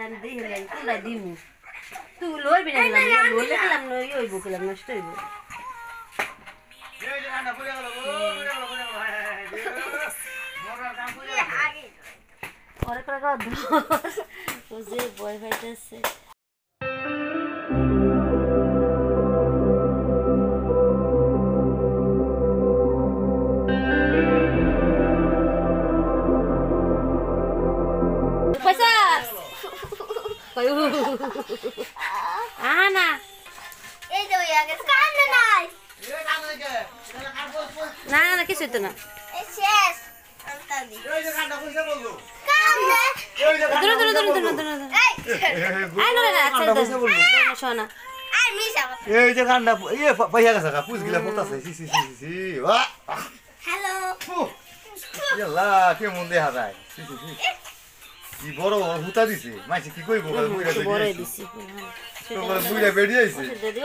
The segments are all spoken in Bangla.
আমি দেখলাম কোনটা দিমু তুই লইবি না লইলে গেলাম নই হইব গেলাম নষ্ট হইব পরে করে ও যে বয় পাইতেছে Ana. এই যে ওই আগে কান্না নাই না না কিছু তো না এই শেষ আন্তাদি এই যে কান্না কইছে বললো কান্না দূর দূর দূর দূর দূর এই আই না না আচ্ছা না শোনা আই মিশা এই যে কান্না এই পাইয়া গেছে কা পুজ গিলা পড়তাছে সি বাহ হ্যালো ইয়াল্লা কেমন দেখা যায় কি বড় হুতা দিছে মাইছে কি কইবো বড় দিছি তোমরা বুইরা বেরিয়ে আইছে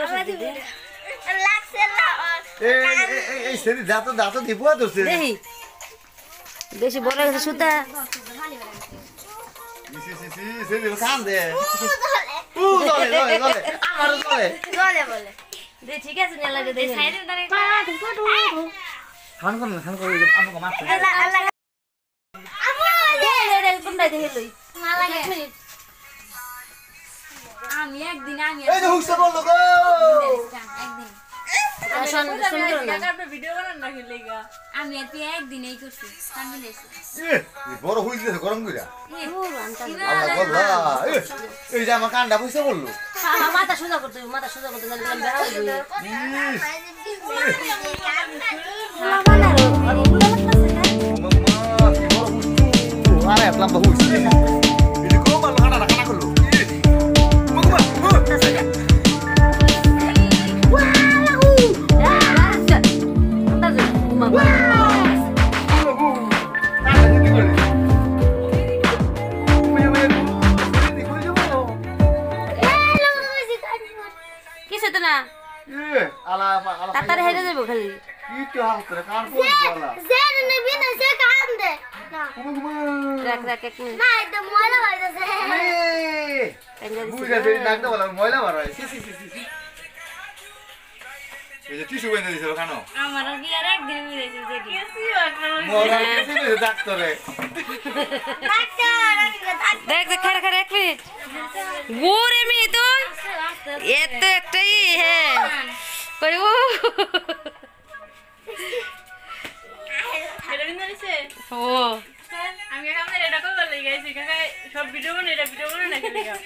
লাগছে না এই সেরি দাঁত দিব দছে দেখি বেশি বড় হয়েছে সুতা সি সেরি কান দে দলে আমার দলে বলে বলে দে ঠিক আছে না লাগে দেখি সাইডে দাঁড়ে খান কোন আমাকে মারতে আল্লাহ আমু রে কোনটা দেখি লই মালা গে আমি একদিন এই যে হুসে বললো গো একদিন শোন সুন্দর না আপনি ভিডিও বানান না খেলেগা আমি এত একদিনই করছি সামনে দেখছি এই বড় হইছে গরম কইরা আনতা আল্লাহ বল্লা এই যে আমার কানটা কইছে বললো মাথা সোজা করতে না দিলাম বেড়া হইব মাম্মা কি বড় হুসু আরে আপলাম বহু হুসু এটা কোন মাল কানা করলো মাম্মা কিছু তো না আলা তাড়াতাড়ি হেরে যাবো খালি কি তো হাতরে কান পড় বলা জেন নবী না সে কাম দে না রাখ এক মিনিট না এটা ময়লা হইতাছে বুইরা বেরি নাকতে বলা ময়লা বার হয় সি এই যে টিস্যু বেঁধে দিছিল কেন আমার কি আর একদিন মিলেছে যে কেসি মরা কিছু ডাক্তারে দেখ খারে এক মিনিট গোরে মি তো এত একটাই হ্যাঁ কই ও এটা বিন্দুছে ও আমি কামে এটা কই বলে গেছি কাকা সব ভিডিও বানাই না খেলেগা